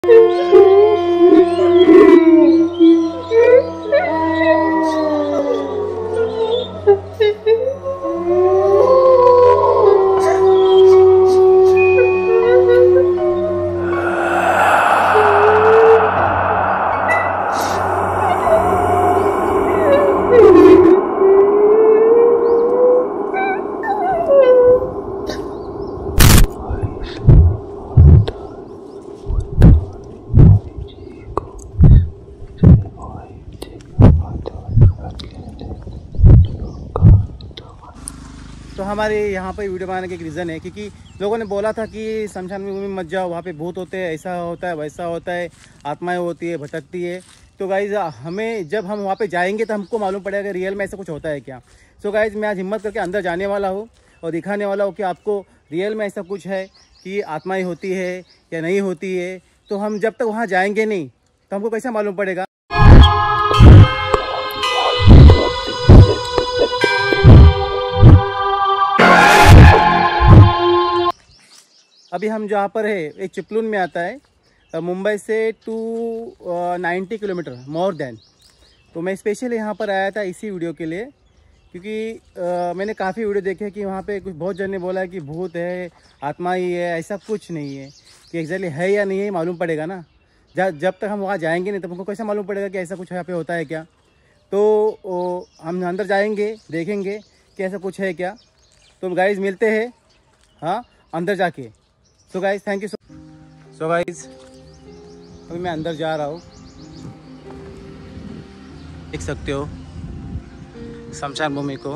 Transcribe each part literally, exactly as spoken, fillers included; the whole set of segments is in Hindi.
तो हमारे यहाँ पर वीडियो बनाने का एक रीज़न है क्योंकि लोगों ने बोला था कि शमशान भूमि में मत जाओ, वहाँ पे भूत होते हैं, ऐसा होता है वैसा होता है, आत्माएं होती है, भटकती है। तो गाइज़ हमें जब हम वहाँ पे जाएंगे तो हमको मालूम पड़ेगा कि रियल में ऐसा कुछ होता है क्या। सो गाइज़ मैं आज हिम्मत करके अंदर जाने वाला हूँ और दिखाने वाला हूँ कि आपको रियल में ऐसा कुछ है कि आत्माएँ होती है या नहीं होती है। तो हम जब तक वहाँ जाएँगे नहीं तो हमको कैसे मालूम पड़ेगा। अभी हम जहाँ पर है एक चिपलून में आता है, मुंबई से two ninety kilometre more than. तो मैं स्पेशल यहाँ पर आया था इसी वीडियो के लिए क्योंकि आ, मैंने काफ़ी वीडियो देखे कि वहाँ पे कुछ बहुत जन ने बोला है कि भूत है, आत्मा ही है। ऐसा कुछ नहीं है कि एग्जैक्टली है या नहीं है मालूम पड़ेगा ना। जब जब तक हम वहाँ जाएंगे नहीं तब हमको कैसे मालूम पड़ेगा कि ऐसा कुछ यहाँ पे होता है क्या। तो ओ, हम अंदर जाएंगे, देखेंगे कि ऐसा कुछ है क्या। तो गाइज मिलते हैं हाँ अंदर जाके। So guys thank you so so guys अभी मैं अंदर जा रहा हूँ, देख सकते हो शमशान भूमि को।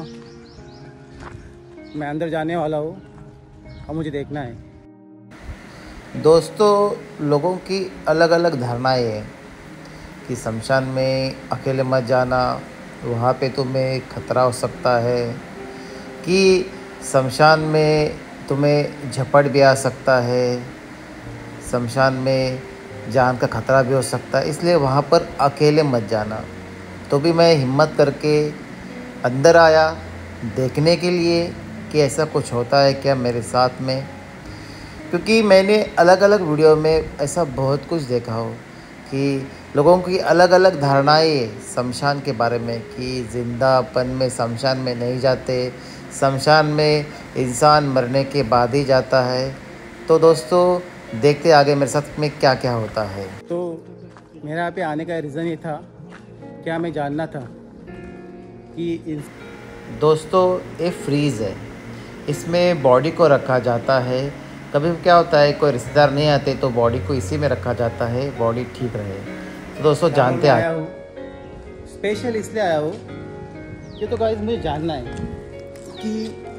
मैं अंदर जाने वाला हूँ और मुझे देखना है। दोस्तों, लोगों की अलग अलग धारणाएं हैं कि शमशान में अकेले मत जाना, वहाँ पे तुम्हें खतरा हो सकता है, कि शमशान में तुम्हें झपट भी आ सकता है, शमशान में जान का खतरा भी हो सकता है, इसलिए वहाँ पर अकेले मत जाना। तो भी मैं हिम्मत करके अंदर आया देखने के लिए कि ऐसा कुछ होता है क्या मेरे साथ में, क्योंकि मैंने अलग अलग वीडियो में ऐसा बहुत कुछ देखा हो कि लोगों की अलग अलग धारणाएं शमशान के बारे में कि जिंदापन में शमशान में नहीं जाते, शमशान में इंसान मरने के बाद ही जाता है। तो दोस्तों देखते आगे मेरे साथ में क्या क्या होता है। तो मेरा यहाँ पे आने का रीज़न ये था, क्या मैं जानना था कि इन... दोस्तों ये फ्रीज़ है, इसमें बॉडी को रखा जाता है। कभी क्या होता है कोई रिश्तेदार नहीं आते तो बॉडी को इसी में रखा जाता है, बॉडी ठीक रहे। तो दोस्तों जानते आया हूँ स्पेशल इसलिए आया हूँ कि तो गाइस मुझे जानना है कि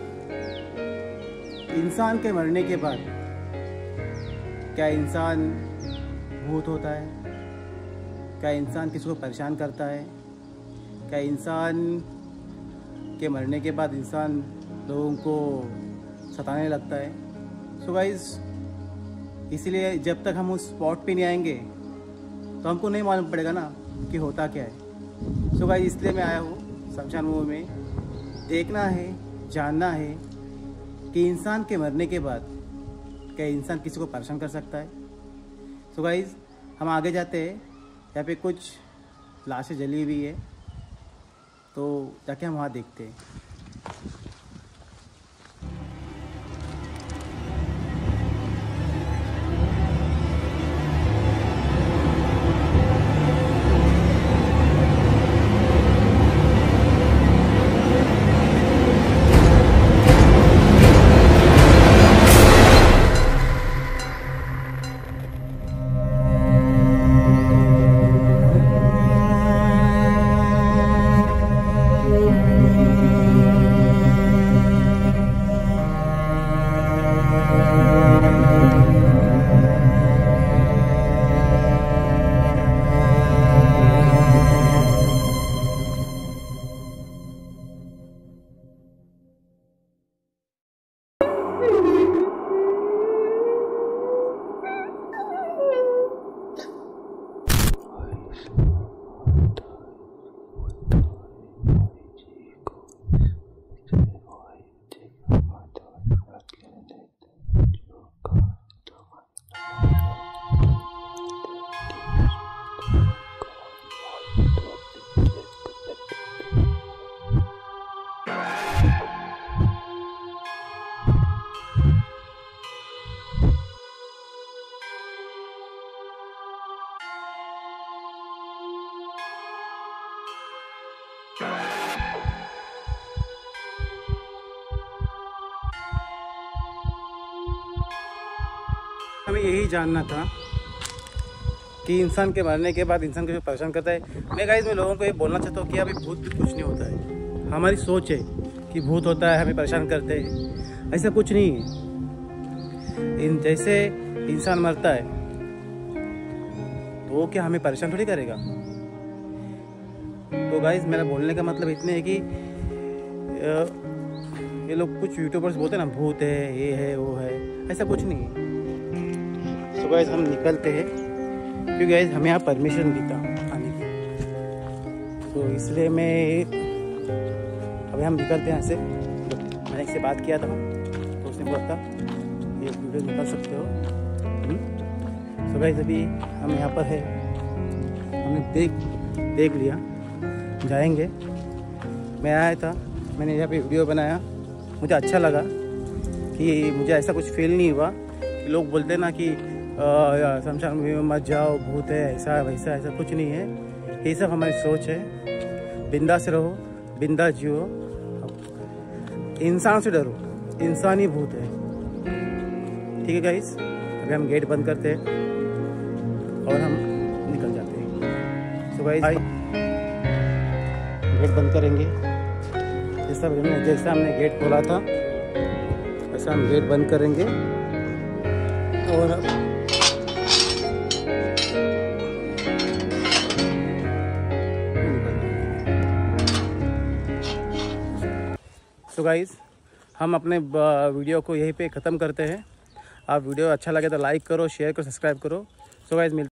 इंसान के मरने के बाद क्या इंसान भूत होता है, क्या इंसान किसी को परेशान करता है, क्या इंसान के मरने के बाद इंसान लोगों को सताने लगता है। सो गाइस इसीलिए जब तक हम उस स्पॉट पे नहीं आएंगे तो हमको नहीं मालूम पड़ेगा ना कि होता क्या है। सो गाइस इसलिए मैं आया हूँ शमशान भूमि में, देखना है, जानना है कि इंसान के मरने के बाद क्या इंसान किसी को परेशान कर सकता है। सो गाइस हम आगे जाते हैं, यहाँ पे कुछ लाशें जली हुई है तो जाके हम वहाँ देखते हैं। हमें यही जानना था कि इंसान के मरने के बाद इंसान को परेशान करता है। मैं गाइस मैं लोगों को ये बोलना चाहता हूँ कि अभी भूत भी कुछ नहीं होता है। हमारी सोच है कि भूत होता है, हमें परेशान करते हैं, ऐसा कुछ नहीं है। इन जैसे इंसान मरता है तो वो क्या हमें परेशान थोड़ी करेगा। तो गाइस मेरा बोलने का मतलब इतने है कि ये लोग कुछ यूट्यूबर्स बोलते हैं ना भूत है, ये है, वो है, ऐसा कुछ नहीं है। तो गाइस हम निकलते हैं क्योंकि गाइस हमें यहाँ परमिशन दी था आने की, तो इसलिए मैं अभी हम निकलते हैं यहाँ से। मैंने इससे बात किया था तो उसने बोला था ये वीडियो निकाल सकते हो। तो गाइस अभी हम यहाँ पर है, हमने देख देख लिया, जाएंगे। मैं आया था, मैंने यहाँ पे वीडियो बनाया, मुझे अच्छा लगा कि मुझे ऐसा कुछ फील नहीं हुआ कि लोग बोलते ना कि शमशान में मत जाओ, भूत है, ऐसा वैसा, ऐसा कुछ नहीं है। ये सब हमारी सोच है। बिंदास रहो, बिंदास जियो, इंसान से डरो, इंसान ही भूत है। ठीक है गाइस, अभी हम गेट बंद करते हैं और हम निकल जाते हैं। सो गाइस गेट बंद करेंगे। जैसा जैसा हमने गेट खोला था वैसा हम गेट बंद करेंगे और सो गाइस हम अपने वीडियो को यहीं पे ख़त्म करते हैं। आप वीडियो अच्छा लगे तो लाइक करो, शेयर करो, सब्सक्राइब करो। सो गाइस मिलते